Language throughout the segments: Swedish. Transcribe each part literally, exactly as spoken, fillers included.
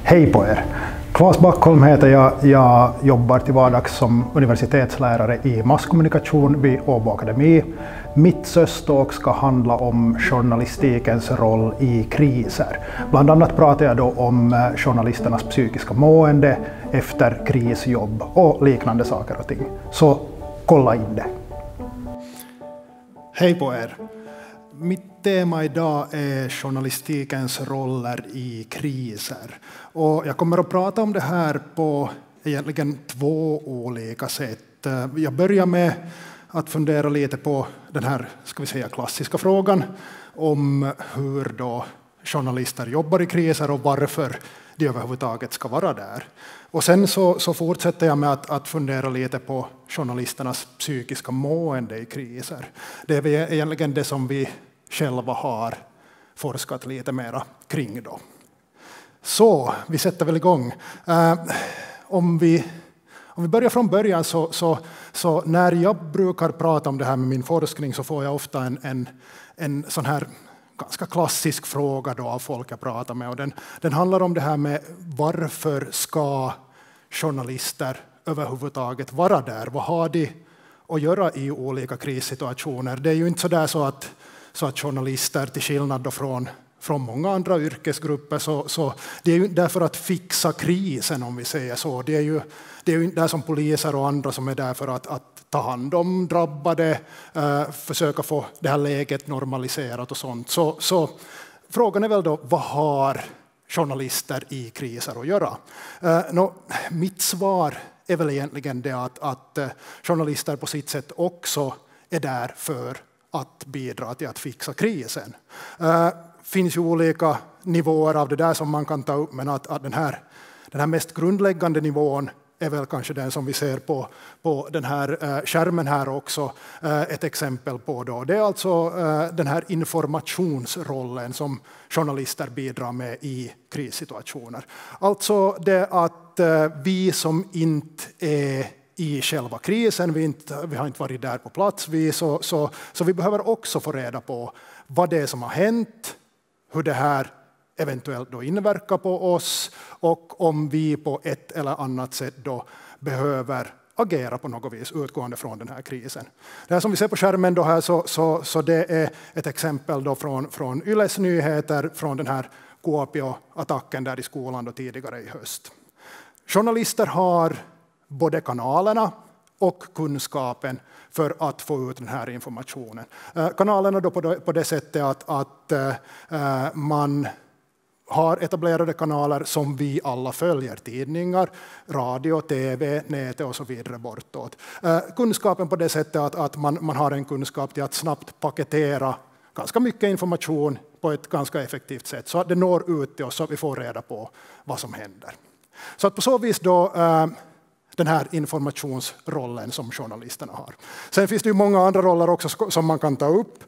Hej på er! Claes Backholm heter jag. Jag jobbar till vardags som universitetslärare i masskommunikation vid Åbo Akademi. Mitt sösståg ska handla om journalistikens roll i kriser. Bland annat pratar jag då om journalisternas psykiska mående efter krisjobb och liknande saker och ting. Så kolla in det! Hej på er! Mitt tema idag är journalistikens roller i kriser. Och jag kommer att prata om det här på egentligen två olika sätt. Jag börjar med att fundera lite på den här, ska vi säga, klassiska frågan om hur då journalister jobbar i kriser och varför de överhuvudtaget ska vara där. Och sen så, så fortsätter jag med att, att fundera lite på journalisternas psykiska mående i kriser. Det är egentligen det som vi själva har forskat lite mera kring då. Så, vi sätter väl igång. Uh, om, vi, om vi börjar från början så, så, så när jag brukar prata om det här med min forskning så får jag ofta en, en, en sån här ganska klassisk fråga då av folk jag pratar med. Och den, den handlar om det här med varför ska journalister överhuvudtaget vara där? Vad har de att göra i olika krissituationer? Det är ju inte så där så att Så att journalister, till skillnad då från, från många andra yrkesgrupper, så, så det är ju där för att fixa krisen, om vi säger så. Det är ju, det är ju inte där som poliser och andra som är där för att, att ta hand om drabbade, eh, försöka få det här läget normaliserat och sånt. Så, så frågan är väl då, vad har journalister i kriser att göra? Eh, no, mitt svar är väl egentligen det att, att eh, journalister på sitt sätt också är där för att bidra till att fixa krisen. Det finns ju olika nivåer av det där som man kan ta upp, men att, att den, här, den här mest grundläggande nivån är väl kanske den som vi ser på, på den här eh, skärmen här också. Eh, ett exempel på då. Det är alltså eh, den här informationsrollen som journalister bidrar med i krissituationer. Alltså det att eh, vi som inte är i själva krisen, vi, inte, vi har inte varit där på plats, vi, så, så, så vi behöver också få reda på vad det är som har hänt, hur det här eventuellt då inverkar på oss och om vi på ett eller annat sätt då behöver agera på något vis utgående från den här krisen. Det här som vi ser på skärmen då här, så, så, så det är ett exempel då från, från Yles nyheter från den här Kuopio-attacken där i skolan då tidigare i höst. Journalister har både kanalerna och kunskapen för att få ut den här informationen. Kanalerna då på det, på det sättet att, att uh, man har etablerade kanaler som vi alla följer, tidningar, radio, tv, nätet och så vidare bortåt. Uh, kunskapen på det sättet att, att man, man har en kunskap till att snabbt paketera ganska mycket information på ett ganska effektivt sätt så att det når ut till oss så att vi får reda på vad som händer. Så att på så vis då uh, den här informationsrollen som journalisterna har. Sen finns det ju många andra roller också som man kan ta upp.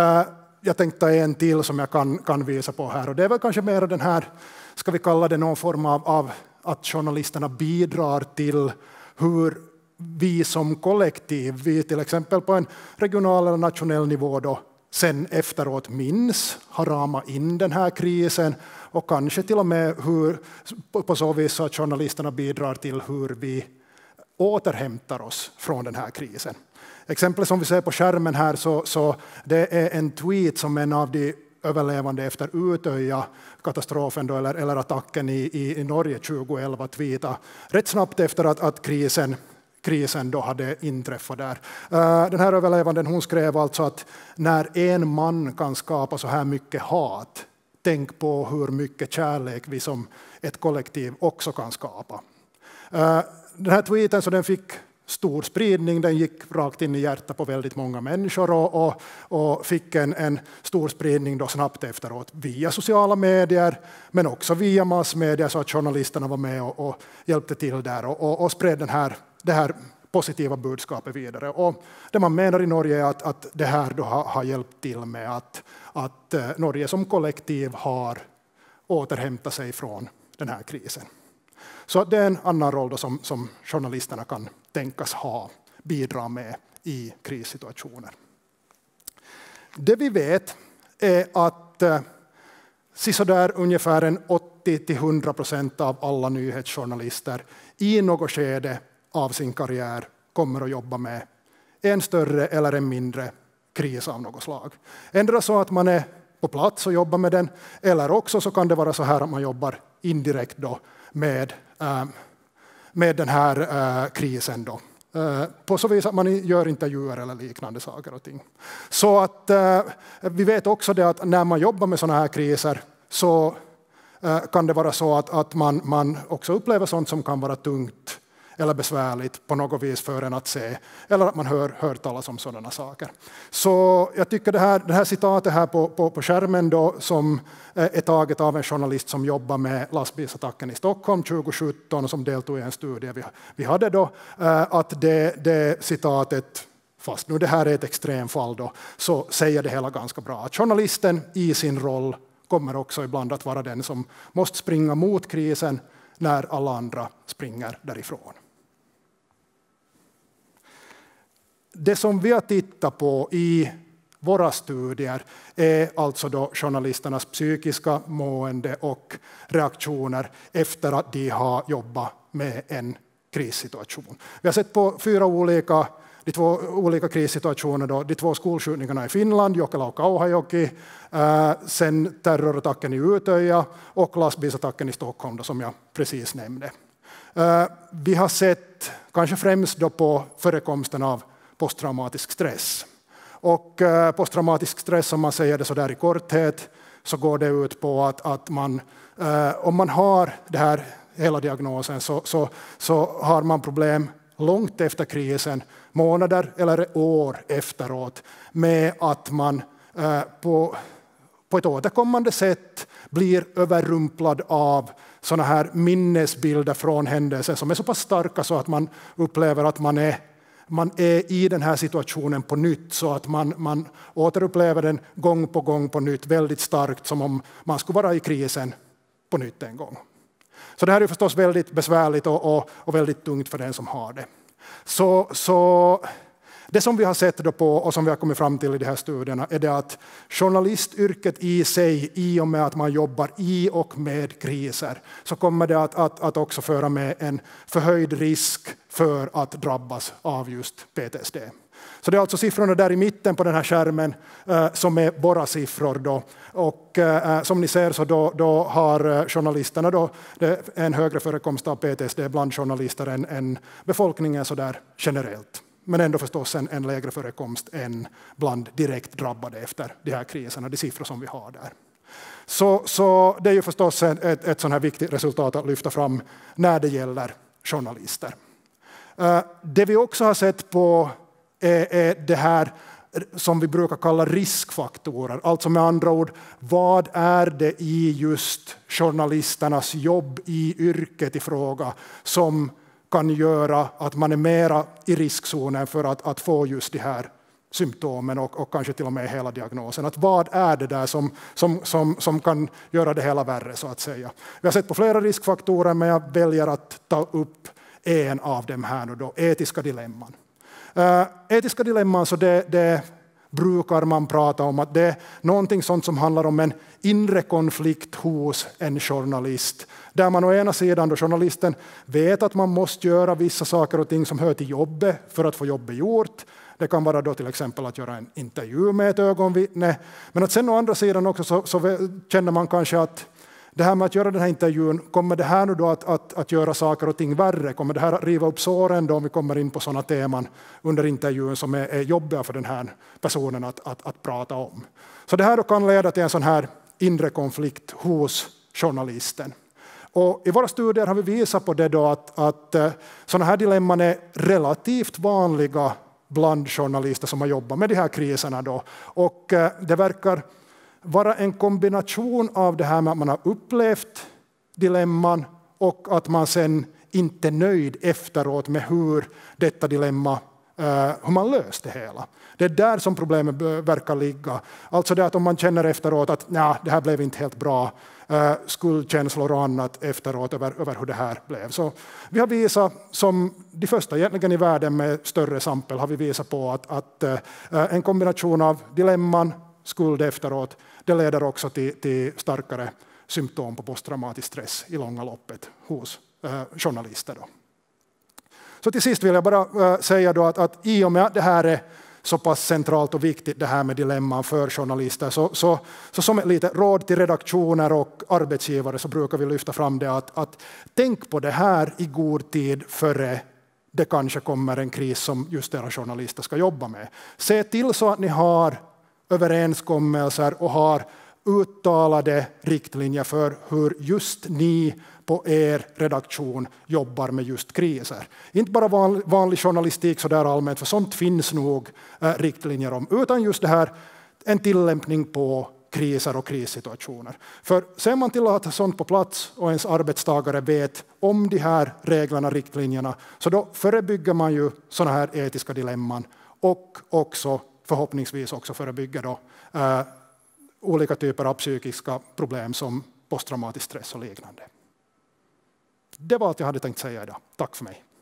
Jag tänkte en till som jag kan, kan visa på här. Och det är väl kanske mer den här, ska vi kalla det någon form av, av att journalisterna bidrar till hur vi som kollektiv, vi till exempel på en regional eller nationell nivå då, sen efteråt minns, har ramat in den här krisen och kanske till och med hur, på så vis att journalisterna bidrar till hur vi återhämtar oss från den här krisen. Exempel som vi ser på skärmen här, så, så det är en tweet som en av de överlevande efter Utöja-katastrofen då, eller, eller attacken i, i, i Norge tjugoelva tweetade rätt snabbt efter att, att krisen, krisen då hade inträffat där. Den här överlevanden, hon skrev alltså att när en man kan skapa så här mycket hat, tänk på hur mycket kärlek vi som ett kollektiv också kan skapa. Den här tweeten så den fick stor spridning, den gick rakt in i hjärtat på väldigt många människor och, och, och fick en, en stor spridning då snabbt efteråt via sociala medier men också via massmedia så att journalisterna var med och, och hjälpte till där och, och, och spred den här, det här positiva budskapet vidare. Och det man menar i Norge är att, att det här då har, har hjälpt till med att, att eh, Norge som kollektiv har återhämtat sig från den här krisen. Så det är en annan roll då som, som journalisterna kan tänkas ha, bidra med i krissituationer. Det vi vet är att sådär ungefär en åttio till hundra procent av alla nyhetsjournalister i något skede av sin karriär kommer att jobba med en större eller en mindre kris av något slag. Ändå så att man är på plats och jobbar med den, eller också så kan det vara så här att man jobbar indirekt då med, äh, med den här äh, krisen då. Äh, på så vis att man gör intervjuer eller liknande saker och ting. Så att äh, vi vet också det att när man jobbar med sådana här kriser så äh, kan det vara så att, att man, man också upplever sånt som kan vara tungt eller besvärligt på något vis för en att se, eller att man hör, hör talas om sådana saker. Så jag tycker det här, det här citatet här på, på, på skärmen då, som är taget av en journalist som jobbar med lastbilsattacken i Stockholm tjugo sjutton och som deltog i en studie vi, vi hade då, att det, det citatet, fast nu det här är ett extremfall då, så säger det hela ganska bra. Att journalisten i sin roll kommer också ibland att vara den som måste springa mot krisen när alla andra springer därifrån. Det som vi har tittat på i våra studier är alltså då journalisternas psykiska mående och reaktioner efter att de har jobbat med en krissituation. Vi har sett på fyra olika, de två olika krissituationer, då, de två skolskjutningarna i Finland, Jokela och Kauhajoki, eh, sen terrorattacken i Utöja och lastbilsattacken i Stockholm då, som jag precis nämnde. Eh, vi har sett kanske främst då på förekomsten av posttraumatisk stress. Och eh, posttraumatisk stress, om man säger det så där i korthet, så går det ut på att, att man, eh, om man har det här hela diagnosen så, så, så har man problem långt efter krisen, månader eller år efteråt, med att man eh, på, på ett återkommande sätt blir överrumplad av sådana här minnesbilder från händelser som är så pass starka så att man upplever att man är Man är i den här situationen på nytt, så att man, man återupplever den gång på gång på nytt väldigt starkt, som om man skulle vara i krisen på nytt en gång. Så det här är förstås väldigt besvärligt och, och, och väldigt tungt för den som har det. Så, så det som vi har sett då på och som vi har kommit fram till i de här studierna är det att journalistyrket i sig, i och med att man jobbar i och med kriser, så kommer det att, att, att också föra med en förhöjd risk för att drabbas av just P T S D. Så det är alltså siffrorna där i mitten på den här skärmen eh, som är våra siffror då. Och eh, som ni ser så då, då har journalisterna då, det en högre förekomst av P T S D bland journalister än, än befolkningen så där generellt. Men ändå förstås en, en lägre förekomst än bland direkt drabbade efter de här kriserna, de siffror som vi har där. Så, så det är ju förstås ett, ett, ett sån här viktigt resultat att lyfta fram när det gäller journalister. Uh, det vi också har sett på är, är det här som vi brukar kalla riskfaktorer. Alltså med andra ord, vad är det i just journalisternas jobb i yrket i fråga som kan göra att man är mera i riskzonen för att, att få just de här symptomen och, och kanske till och med hela diagnosen. Att vad är det där som, som, som, som kan göra det hela värre, så att säga. Vi har sett på flera riskfaktorer, men jag väljer att ta upp en av dem här nu då, etiska dilemman. Uh, etiska dilemman, så det, det brukar man prata om att det är någonting sånt som handlar om en inre konflikt hos en journalist. Där man å ena sidan då journalisten vet att man måste göra vissa saker och ting som hör till jobbet för att få jobbet gjort. Det kan vara då till exempel att göra en intervju med ett ögonvittne. Men att sen å andra sidan också så, så känner man kanske att det här med att göra den här intervjun, kommer det här nu då att, att, att göra saker och ting värre? Kommer det här att riva upp såren då om vi kommer in på sådana teman under intervjun som är, är jobbiga för den här personen att, att, att prata om? Så det här då kan leda till en sån här inre konflikt hos journalisten. Och i våra studier har vi visat på det då att, att sådana här dilemman är relativt vanliga bland journalister som har jobbat med de här kriserna då. Och det verkar vara en kombination av det här med att man har upplevt dilemman och att man sen inte är nöjd efteråt med hur detta dilemma, hur man löste det hela. Det är där som problemet verkar ligga. Alltså det att om man känner efteråt att nej, det här blev inte helt bra, skuldkänslor och annat efteråt över, över hur det här blev. Så vi har visat, som de första egentligen i världen med större sampel, har vi visat på att, att en kombination av dilemman, skuld efteråt, det leder också till, till starkare symptom på posttraumatisk stress i långa loppet hos eh, journalister. Då. Så till sist vill jag bara äh, säga då att, att i och med att det här är så pass centralt och viktigt det här med dilemman för journalister så, så, så som ett litet råd till redaktioner och arbetsgivare så brukar vi lyfta fram det att, att tänk på det här i god tid före det kanske kommer en kris som just era journalister ska jobba med. Se till så att ni har överenskommelser och har uttalade riktlinjer för hur just ni på er redaktion jobbar med just kriser. Inte bara vanlig, vanlig journalistik så där allmänt, för sånt finns nog eh, riktlinjer om, utan just det här en tillämpning på kriser och krissituationer. För ser man till att ha sånt på plats och ens arbetstagare vet om de här reglerna, riktlinjerna, så då förebygger man ju sådana här etiska dilemman och också förhoppningsvis också förebygger då, eh, olika typer av psykiska problem som posttraumatisk stress och liknande. Det var allt jag hade tänkt säga idag. Tack för mig.